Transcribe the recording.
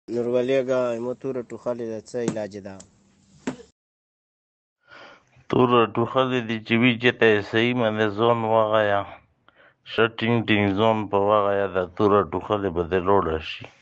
نورولېږه ایمو توره ټوخلې ده، څه علاج ده؟ توره ټوخلې دي چې وي چېرته یې صحیح باندې ځان وغایه، ښه ټینګ ټینګ ځان په وغایه، دا توره ټوخلې به دې روړه شي.